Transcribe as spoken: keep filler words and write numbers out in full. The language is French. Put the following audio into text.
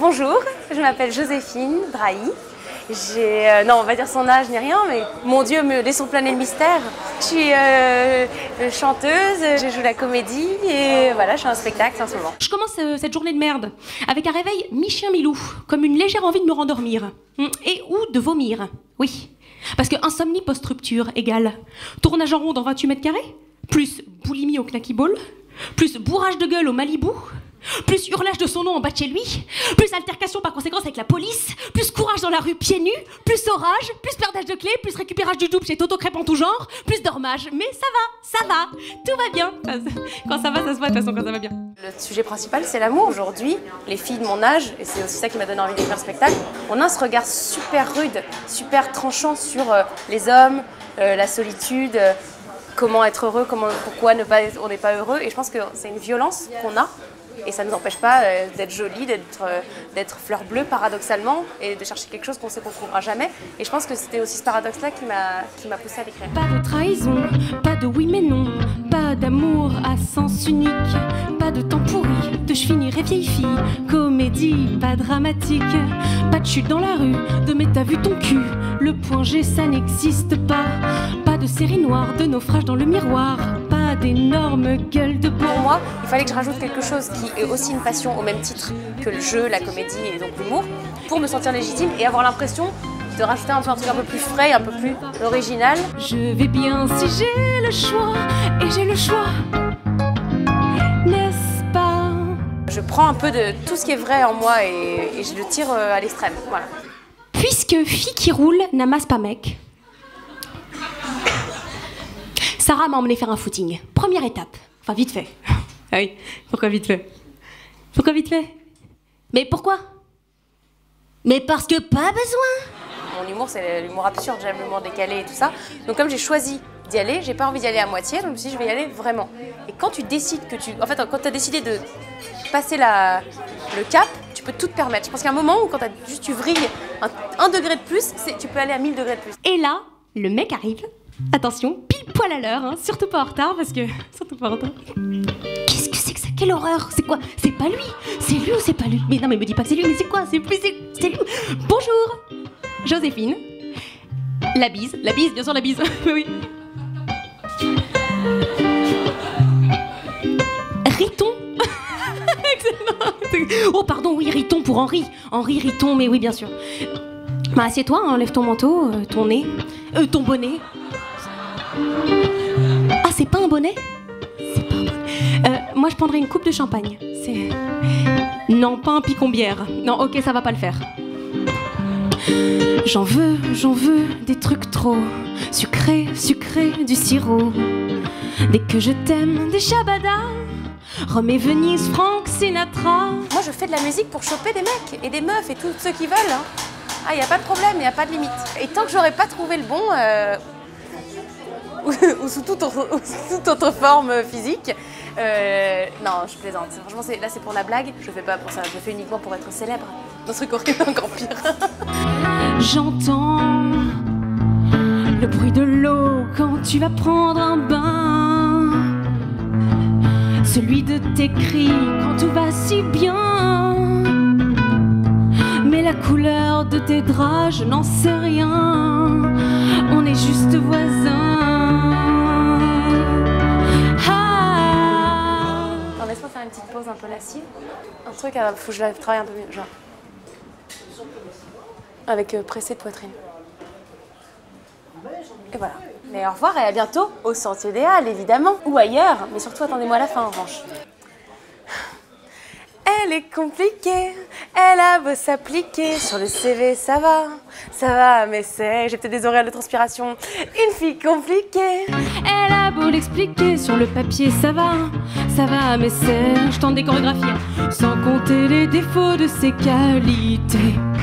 bonjour, je m'appelle Joséphine Drahi. J'ai, euh, non, on va dire son âge ni rien, mais mon Dieu, me laissons planer le mystère. Je suis euh, chanteuse, je joue la comédie et voilà, je fais un spectacle en ce moment. Je commence euh, cette journée de merde avec un réveil mi-chien mi-loup, comme une légère envie de me rendormir. Et ou de vomir, oui. Parce que insomnie post-rupture égale tournage en rond dans vingt-huit mètres carrés, plus boulimie au knacky ball, plus bourrage de gueule au Malibu, plus hurlage de son nom en bas de chez lui, plus altercation par conséquence avec la police, plus courage dans la rue pieds nus, plus orage, plus perdage de clés, plus récupérage du double chez Toto Crêpe en tout genre, plus dormage. Mais ça va, ça va, tout va bien. Quand ça va, ça se voit de toute façon quand ça va bien. Le sujet principal, c'est l'amour. Aujourd'hui, les filles de mon âge, et c'est aussi ça qui m'a donné envie d'écrire le spectacle, on a ce regard super rude, super tranchant sur euh, les hommes, euh, la solitude, euh, comment être heureux, comment, pourquoi ne pas, on n'est pas heureux. Et je pense que c'est une violence qu'on a. Et ça ne nous empêche pas euh, d'être jolie, d'être euh, d'être fleur bleue paradoxalement et de chercher quelque chose qu'on sait qu'on ne trouvera jamais. Et je pense que c'était aussi ce paradoxe-là qui m'a qui m'a poussée à l'écrire. Pas de trahison, pas de oui mais non, pas d'amour à sens unique, pas de temps pourri, de je finirai vieille fille, comédie, pas dramatique, pas de chute dans la rue, de mais t'as vu ton cul, le point G ça n'existe pas, pas de série noire, de naufrage dans le miroir, pas d'énormes gueules de bois. Pour moi, il fallait que je rajoute quelque chose qui est aussi une passion au même titre que le jeu, la comédie et donc l'humour, pour me sentir légitime et avoir l'impression de rajouter un peu un truc un peu plus frais, un peu plus original. Je vais bien si j'ai le choix, et j'ai le choix, n'est-ce pas? Je prends un peu de tout ce qui est vrai en moi et, et je le tire à l'extrême, voilà. Puisque fille qui roule n'amasse pas mec, Sarah m'a emmené faire un footing. Première étape, enfin vite fait. Ah oui, pourquoi vite fait? Pourquoi vite fait? Mais pourquoi? Mais parce que pas besoin. Mon humour, c'est l'humour absurde, j'aime l'humour décalé et tout ça. Donc comme j'ai choisi d'y aller, j'ai pas envie d'y aller à moitié, donc je me suis dit je vais y aller vraiment. Et quand tu décides que tu... En fait, quand tu as décidé de passer la... le cap, tu peux tout te permettre. Je pense qu'il y a un moment où quand as juste tu vrilles un, un degré de plus, tu peux aller à mille degrés de plus. Et là, le mec arrive, attention, pile poil à l'heure, hein, surtout pas en retard parce que... Surtout pas en retard. Qu'est-ce que c'est que ça? Quelle horreur! C'est quoi? C'est pas lui! C'est lui ou c'est pas lui? Mais non, mais me dis pas que c'est lui, mais c'est quoi? C'est plus... C'est lui! Bonjour! Joséphine. La bise. La bise, bien sûr, la bise. Oui. Riton. Excellent. Oh, pardon, oui, Riton pour Henri. Henri Riton, mais oui, bien sûr. Bah, assieds-toi, hein, lève ton manteau, euh, ton nez, euh, ton bonnet. Ah, c'est pas un bonnet? C'est pas un bonnet. Euh, moi, je prendrais une coupe de champagne. C'est... Non, pas un picombière. Non, ok, ça va pas le faire. J'en veux, j'en veux, des trucs trop sucrés, sucrés, du sirop. Dès que je t'aime, des Shabada, Rome et Venise, Frank Sinatra. Moi, je fais de la musique pour choper des mecs et des meufs et tous ceux qui veulent. Hein. Ah, il n'y a pas de problème, il n'y a pas de limite. Et tant que j'aurais pas trouvé le bon, euh, ou, ou, sous toute autre, ou sous toute autre forme physique, euh, non, je plaisante. Franchement, là, c'est pour la blague. Je fais pas pour ça. Je le fais uniquement pour être célèbre. Dans ce truc horrible, encore pire. J'entends le bruit de l'eau quand tu vas prendre un bain, celui de tes cris quand tout va si bien, mais la couleur de tes draps, je n'en sais rien, on est juste voisins. Ah. Non, laisse-moi faire une petite pause un peu lascive. Un truc, il faut que je travaille un peu mieux, genre. Avec euh, pressé de poitrine. Et voilà. Mais au revoir et à bientôt au Sentier des Halles, évidemment. Ou ailleurs, mais surtout attendez-moi à la fin en revanche. Elle est compliquée, elle a beau s'appliquer. Sur le C V, ça va, ça va, mais c'est... J'ai peut-être des auréoles de transpiration. Une fille compliquée. Elle a beau l'expliquer, sur le papier, ça va, ça va, mais c'est... Je tente des chorégraphies, hein, sans compter les défauts de ses qualités.